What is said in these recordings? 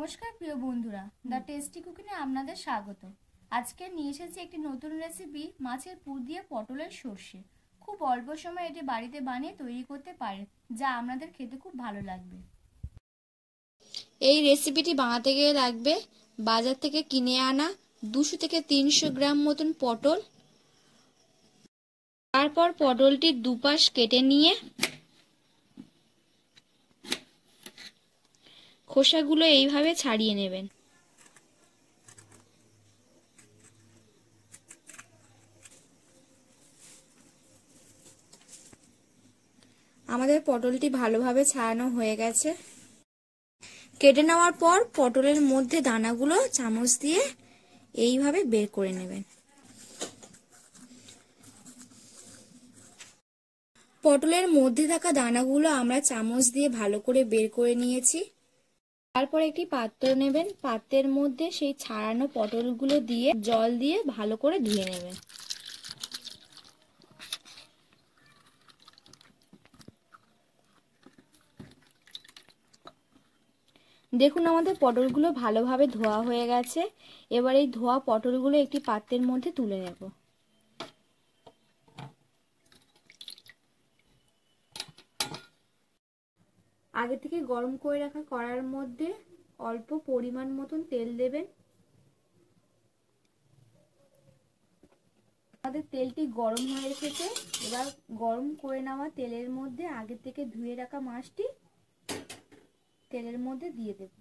নমস্কার প্রিয় বন্ধুরা, দ্য টেস্টি কুকিংয়ে আপনাদের স্বাগত। আজকে নিয়ে এসেছি একটি নতুন রেসিপি, মাছের পুর দিয়ে পটলের সর্ষে। খুব অল্প সময়ে এটি বাড়িতে বানিয়ে তৈরি করতে পারেন, যা আপনাদের খেতে খুব ভালো লাগবে। এই রেসিপিটি বানাতে গেলে লাগবে বাজার থেকে কিনে আনা 200 থেকে 300 গ্রাম মতন পটল। তারপর পটলটির দুপাশ কেটে নিয়ে খোসাগুলো এইভাবে ছাড়িয়ে নেবেন। আমাদের পটলটি ভালোভাবে ছাড়ানো হয়ে গেছে। কেটে নেওয়ার পর পটলের মধ্যে দানাগুলো চামচ দিয়ে এইভাবে বের করে নেবেন। পটলের মধ্যে থাকা দানাগুলো আমরা চামচ দিয়ে ভালো করে বের করে নিয়েছি। তারপর একটি পাত্র নেবেন, পাত্রের মধ্যে সেই ছাড়ানো পটলগুলো দিয়ে জল দিয়ে ভালো করে ধুয়ে নেবেন। দেখুন আমাদের পটলগুলো ভালোভাবে ধোয়া হয়ে গেছে। এবার এই ধোয়া পটলগুলো একটি পাত্রের মধ্যে তুলে নেব। আগে থেকে গরম করে রাখা কড়াইয়ের মধ্যে অল্প পরিমাণ মতন তেল দেবেন। আমাদের তেলটি গরম হয়ে এসেছে। এবার গরম করে নেওয়া তেলের মধ্যে আগে থেকে ধুয়ে রাখা মাছটি তেলের মধ্যে দিয়ে দেব।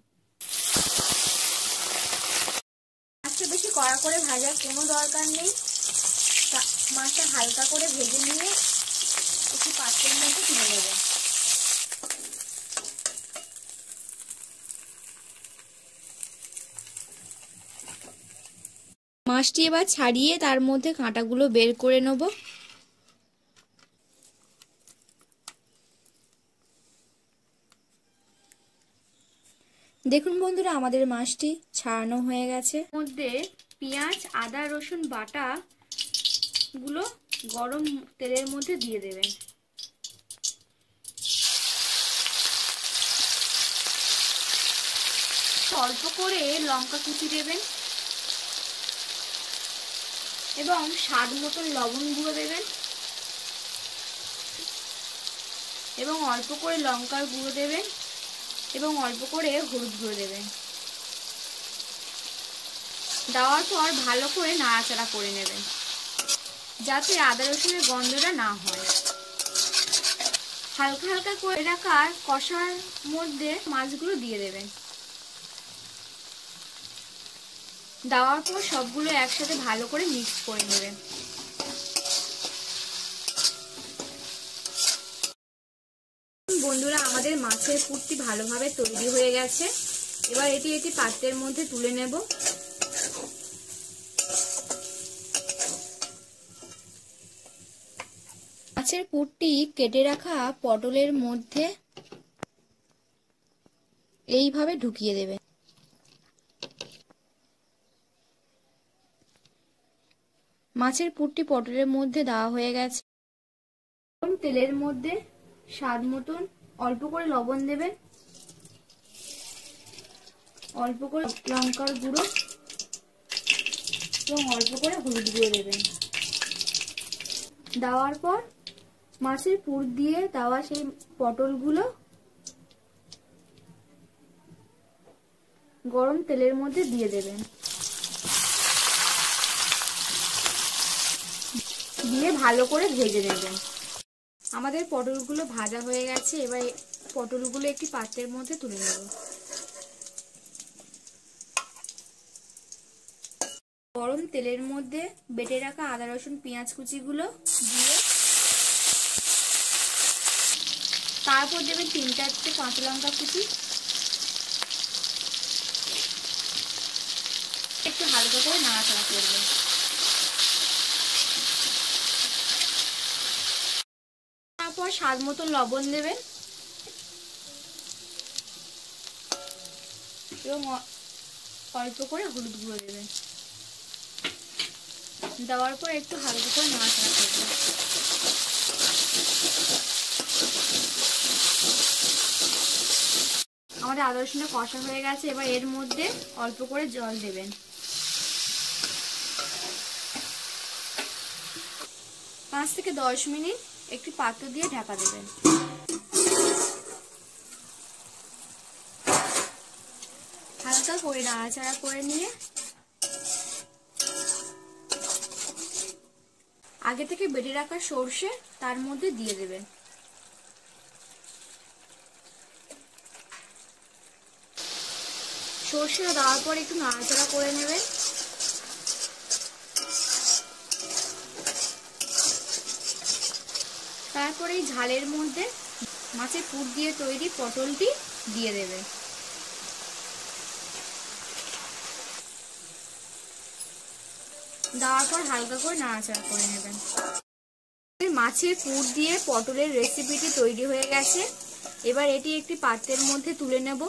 মাছটা বেশি কড়া করে ভাজার কোনো দরকার নেই। মাছটা হালকা করে ভেজে নিয়ে একটু পাত্রের মধ্যে তুলে নেবেন। মাছটি এবার ছাড়িয়ে তার মধ্যে কাঁটাগুলো বের করে নেব। দেখুন বন্ধুরা, আমাদের মাছটি ছাড়ানো হয়ে গেছে। মধ্যে পেঁয়াজ, আদা, রসুন বাটা গুলো গরম তেলের মধ্যে দিয়ে দেবেন। অল্প করে লঙ্কা কুচি দেবেন এবং স্বাদ মতন লবণ গুঁড়ো দেবেন এবং অল্প করে লঙ্কার গুঁড়ো দেবেন এবং অল্প করে হলুদ গুঁড়ো দেবেন। দেওয়ার পর ভালো করে নাড়াচাড়া করে নেবেন যাতে আদা রসুনের গন্ধটা না হয়। হালকা হালকা করে রাখা কষার মধ্যে মাছগুলো দিয়ে দেবেন। দেওয়ার পর সবগুলো একসাথে ভালো করে মিক্স করে নেবেন। বন্ধুরা, আমাদের মাছের পুরটি ভালোভাবে তৈরি হয়ে গেছে। এবার এটি পাত্রের মধ্যে তুলে নেব। মাছের পুরটি কেটে রাখা পটলের মধ্যে এইভাবে ঢুকিয়ে দেবেন। মাছের পুরটি পটলের মধ্যে দেওয়া হয়ে গেছে। তেলের মধ্যে স্বাদ মতন অল্প করে লবণ দেবেন, অল্প করে লঙ্কার গুঁড়ো এবং অল্প করে হলুদ গুঁড়ো দেবেন। দেওয়ার পর মাছের পুর দিয়ে দেওয়া সেই পটলগুলো গরম তেলের মধ্যে দিয়ে দেবেন। দিয়ে ভালো করে ভেজে নেবেন। আমাদের পটলগুলো ভাজা হয়ে গেছে। এবার পটলগুলো একটি পাত্রের মধ্যে তুলে নেব। গরম তেলের মধ্যে বেটে রাখা আদা রসুন পেঁয়াজ কুচিগুলো দিয়ে তারপর দেবেন 3-4টে কাঁচা লঙ্কা কুচি। একটু হালকা করে নাড়াচাড়া করবেন। তারপর স্বাদ মতন লবণ দেবেন এবং অল্প করে হলুদ গুঁড়ো দেবেন। দেওয়ার পর একটু হালকা করে নাড়াচাড়া করবেন। আমাদের আদা রসুনটা কষা হয়ে গেছে। এবার এর মধ্যে অল্প করে জল দেবেন। 5 থেকে 10 মিনিট একটি পাত্র দিয়ে ঢাকা দেবেন। হালকা করে নাড়াচাড়া করে নিয়ে আগে থেকে বেটে রাখা সরষে তার মধ্যে দিয়ে দেবেন। সরষেটা দেওয়ার পর একটু নাড়াচাড়া করে নেবেন। তারপরে এই ঝালের মধ্যে মাছের পুর দিয়ে তৈরি পটলটি দিয়ে দেবেন। দেওয়ার পর হালকা করে নাড়াচাড়া করে নেবেন। মাছের পুর দিয়ে পটলের রেসিপিটি তৈরি হয়ে গেছে। এবার এটি একটি পাত্রের মধ্যে তুলে নেব।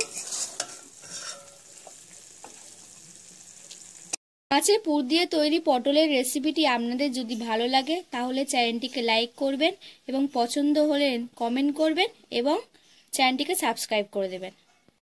মাছের পুর দিয়ে তৈরি পটলের রেসিপিটি আপনাদের যদি ভালো লাগে তাহলে চ্যানেলটিকে লাইক করবেন এবং পছন্দ হলে কমেন্ট করবেন এবং চ্যানেলটিকে সাবস্ক্রাইব করে দেবেন।